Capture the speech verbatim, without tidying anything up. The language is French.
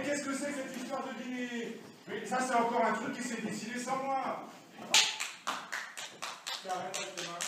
mais qu'est-ce que c'est que cette histoire de dîner? Mais ça, c'est encore un truc qui s'est décidé sans moi. Arrête avec tes mains.